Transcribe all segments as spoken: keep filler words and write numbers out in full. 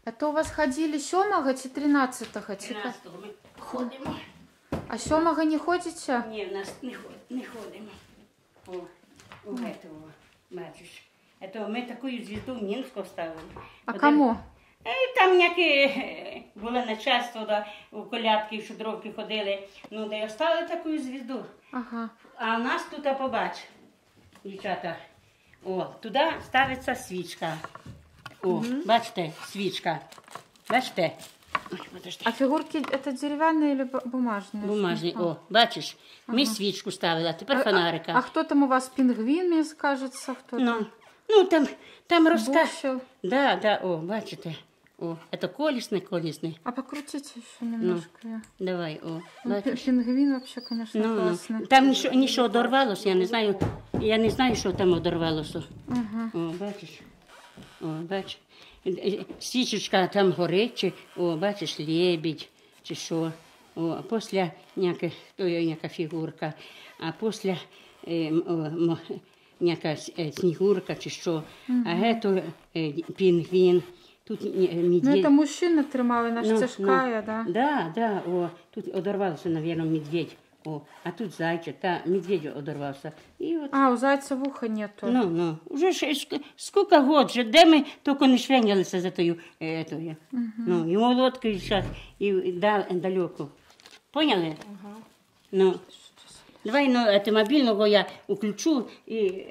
Это у вас ходили сьомого чи тринадцятого? тринадцятого ми ходимо. А сьомого не ходите? Ні, в нас не, ход, не ходимо. О, у этого, бачиш. Это ми таку звізду в Мінську ставили. А кому? І там яке було начальство, да, у колядки, в шудровки ходили. Ну, де оставили таку звізду. Ага. А у нас тут, побач, дівчата, о, туди ставиться свічка. О, угу. Бачите, свічка. Бачите? Ой, подожди. А фигурки это деревянные или бумажные? Бумажні, а. О, бачиш, ми ага. свічку ставили, а тепер а, фонарика. А, а хто там у вас, пінгвін, мені кажеться, хто ну, там? Ну, там, там розказ. Бушел. Да, да, о, бачите. О, это колесный, колесный. А покрутите еще немножко. Ну, давай, о, ну, пингвин вообще, конечно, ну, классный. Ну, там нічого, нічого одорвалося, я не знаю, я не знаю, що там одорвалося. Ага. О, бачиш, о, бачиш. Свічечка там горить, чи, о, бачиш, лебідь, чи що. О, а після няка, то є няка фігурка, а після е, о, няка снігурка, чи що. Угу. А гето е, пінгвін. Тут медведь. Ну, это мужчина тримали, наш ну, тяжкая, ну, да? Да, да, о, тут одорвався, наверное, медведь. О, а тут зайчик, та медведь одорвався. І от... А, у зайця вуха нету. Ну, ну, вже ж, скільки год, вже, де ми тільки не швенялися за тою, е, тою. Угу. Ну, і молодкою зараз, і, і да, далеко. Поняли? Ага. Ну, давай, ну, это мобільного я включу і...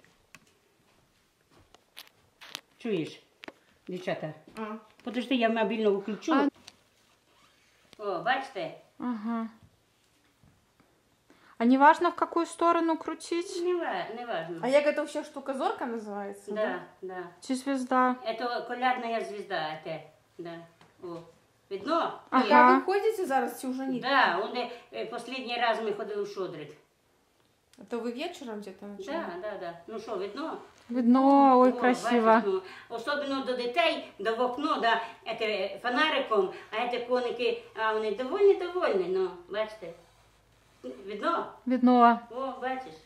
Чуєш, дівчата? А. Подожди, я мобільного включу. А... О, бачите? Ага. А не важно, в какую сторону крутить? Не, не важно. А як это вообще штука-зорка называется? Да, да. да. Чи звезда? Это колядная звезда, это, да. О, видно? Ага. А ви ходите зараз чи вже ні? Да, он, э, последний раз ми ходили в Шодрик. А то ви вечором где-то начали? Да, да, да. Ну що, видно? Видно, ой, О, красиво. бачиш, ну, особливо до дітей, до в окно, да, это, фонариком, а это коники, а вони довольні-довольні, ну, бачите. Видно? Видно. О, бачиш.